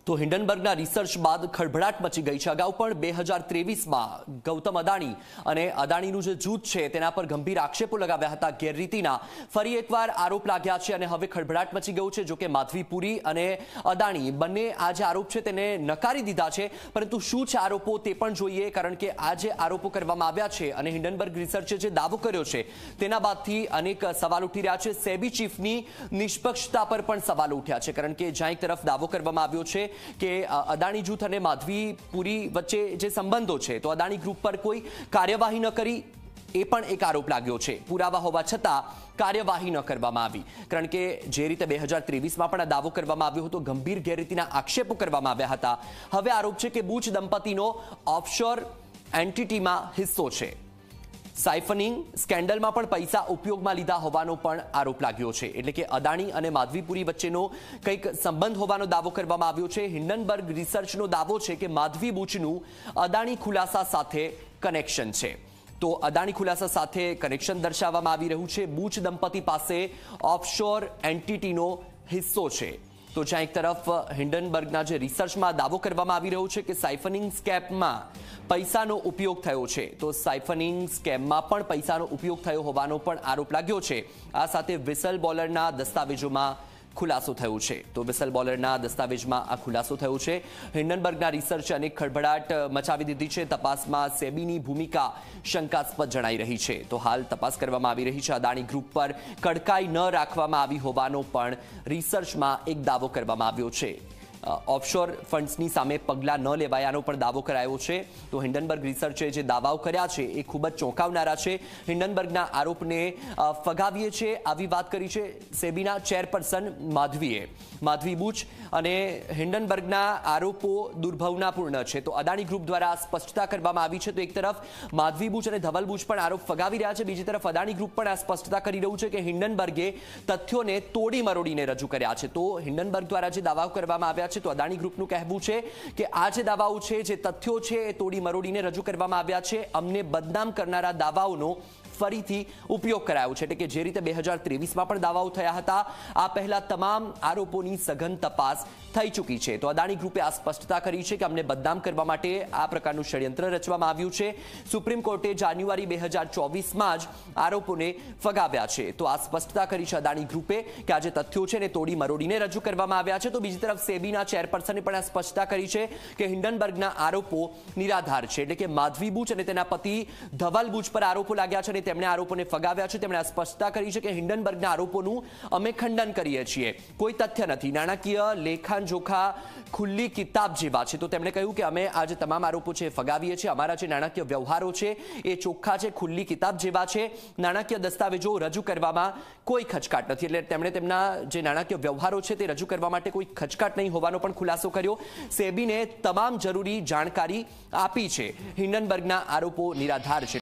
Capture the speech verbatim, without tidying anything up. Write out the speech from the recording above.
તો હિન્ડનબર્ગના રિસર્ચ બાદ ખળભળાટ મચી ગઈ છે। અગાઉ પણ બે હજાર ત્રેવીસમાં ગૌતમ અદાણી અને અદાણીનું જે જૂથ છે તેના પર ગંભીર આક્ષેપો લગાવ્યા હતા ગેરરીતિના। ફરી એકવાર આરોપ લાગ્યા છે અને હવે ખળભળાટ મચી ગયું છે। જો કે માધવી પુરી અને અદાણી બંને આ જે આરોપ છે તેને નકારી દીધા છે, પરંતુ શું છે આરોપો તે પણ જોઈએ, કારણ કે આ જે આરોપો કરવામાં આવ્યા છે અને હિન્ડનબર્ગ રિસર્ચે જે દાવો કર્યો છે તેના બાદથી અનેક સવાલ ઉઠી રહ્યા છે। સેબી ચીફની નિષ્પક્ષતા પર પણ સવાલો ઉઠ્યા છે, કારણ કે જ્યાં એક તરફ દાવો કરવામાં આવ્યો છે કે અદાણી જૂથ અને માધવી પુરી વચ્ચે જે સંબંધો છે તો અદાણી ગ્રુપ પર કોઈ કાર્યવાહી ન કરી એ પણ એક આરોપ લાગ્યો છે। પુરાવા હોવા છતાં કાર્યવાહી ન કરવામાં આવી, કારણ કે જે રીતે બે હજાર ત્રેવીસમાં પણ આ દાવો કરવામાં આવ્યો હતો, ગંભીર ગેરરીતિના આક્ષેપો કરવામાં આવ્યા હતા। હવે આરોપ છે કે બુચ દંપતીનો ઓફશોર એન્ટિટીમાં હિસ્સો છે। સાયફનિંગ સ્કેન્ડલમાં પણ પૈસા ઉપયોગમાં લીધા હોવાનો પણ આરોપ લાગ્યો છે, એટલે કે અદાણી અને માધવી પુરી વચ્ચેનો કંઈક સંબંધ હોવાનો દાવો કરવામાં આવ્યો છે। હિન્ડનબર્ગ રિસર્ચનો દાવો છે કે માધવી બુચનું અદાણી ખુલાસા સાથે કનેક્શન છે। તો અદાણી ખુલાસા સાથે કનેક્શન દર્શાવવામાં આવી રહ્યું છે। બુચ દંપતી પાસે ઓફશોર એન્ટિટીનો હિસ્સો છે। તો જ્યાં એક તરફ હિન્ડનબર્ગના જે રિસર્ચમાં દાવો કરવામાં આવી રહ્યો છે કે સાયફનિંગ સ્કેમમાં પૈસાનો ઉપયોગ થયો છે, તો સાયફનિંગ સ્કેમમાં પણ પૈસાનો ઉપયોગ થયો હોવાનો પણ આરોપ લાગ્યો છે। આ સાથે વિસલ બોલરના દસ્તાવેજોમાં ખુલાસો થયો છે। તો વિસલ બોલરના દસ્તાવેજમાં આ ખુલાસો થયો છે। હિન્ડનબર્ગના રિસર્ચે અનેક ખળભળાટ મચાવી દીધી છે। તપાસમાં સેબીની ભૂમિકા શંકાસ્પદ જણાઈ રહી છે। તો હાલ તપાસ કરવામાં આવી રહી છે। અદાણી ગ્રુપ પર કડકાઈ ન રાખવામાં આવી હોવાનો પણ રિસર્ચમાં એક દાવો કરવામાં આવ્યો છે। ઓફશોર ફંડ્સની સામે પગલાં ન લેવાયાનો પણ દાવો કરાયો છે। તો હિન્ડનબર્ગ રિસર્ચે જે દાવાઓ કર્યા છે એ ખૂબ જ ચોંકાવનારા છે। હિન્ડનબર્ગના આરોપને ફગાવીએ છે આવી વાત કરી છે સેબીના ચેરપર્સન માધવીએ। માધવી બુચ અને હિન્ડનબર્ગના આરોપો દુર્ભાવનાપૂર્ણ છે। તો અદાણી ગ્રુપ દ્વારા સ્પષ્ટતા કરવામાં આવી છે। તો એક તરફ માધવી બુચ અને ધવલ બુચ પણ આરોપ ફગાવી રહ્યા છે, બીજી તરફ અદાણી ગ્રુપ પણ આ સ્પષ્ટતા કરી રહ્યું છે કે હિન્ડનબર્ગે તથ્યોને તોડી મરોડીને રજૂ કર્યા છે। તો હિન્ડનબર્ગ દ્વારા જે દાવાઓ કરવામાં આવ્યા છે, તો અદાણી ગ્રુપનું કહેવું છે કે આ જે દાવાઓ છે, જે તથ્યો છે એ તોડી મરોડીને રજૂ કરવામાં આવ્યા છે। અમને બદનામ કરનારા દાવાઓનો ફરીથી ઉપયોગ કરાયો છે, એટલે કે જે રીતે બે હજાર ત્રેવીસમાં પણ દાવાઓ થયા હતા, આ પહેલા તમામ આરોપોની સઘન તપાસ થઈ ચૂકી છે। તો અદાણી ગ્રુપે આ સ્પષ્ટતા કરી છે કે અમને બદનામ કરવા માટે આ પ્રકારનું ષડયંત્ર રચવામાં આવ્યું છે। સુપ્રીમ કોર્ટે જાન્યુઆરી બે હજાર ચોવીસમાં જ આરોપોને ફગાવ્યા છે। તો આ સ્પષ્ટતા કરી છે અદાણી ગ્રુપે કે આ જે તથ્યો છે ને તોડી મરોડીને રજૂ કરવામાં આવ્યા છે। તો બીજી તરફ સેબીના ચેરપર્સને પણ આ સ્પષ્ટતા કરી છે કે હિન્ડનબર્ગના આરોપો નિરાધાર છે, એટલે કે માધવી બુચ અને તેના પતિ ધવલ બુચ પર આરોપો લાગ્યા છે અને તેમણે આરોપોને ફગાવ્યા છે। તેમણે આ સ્પષ્ટતા કરી છે કે હિન્ડનબર્ગના આરોપોનું અમે ખંડન કરીએ છીએ, કોઈ તથ્ય નથી, નાણાકીય લેખાન જોખા ખુલ્લી કિતાબ જેવા છે। તો તેમણે કહ્યું કે અમે આ જે તમામ આરોપો છે ફગાવીએ છીએ, અમારા જે નાણાકીય વ્યવહારો છે એ ચોખ્ખા છે, ખુલ્લી કિતાબ જેવા છે, નાણાકીય દસ્તાવેજો રજૂ કરવામાં કોઈ ખચકાટ નથી। એટલે તેમણે તેમના જે નાણાકીય વ્યવહારો છે તે રજૂ કરવા માટે કોઈ ખચકાટ નહીં હોવાનો પણ ખુલાસો કર્યો। સેબીને તમામ જરૂરી જાણકારી આપી છે। હિન્ડનબર્ગના આરોપો નિરાધાર છે।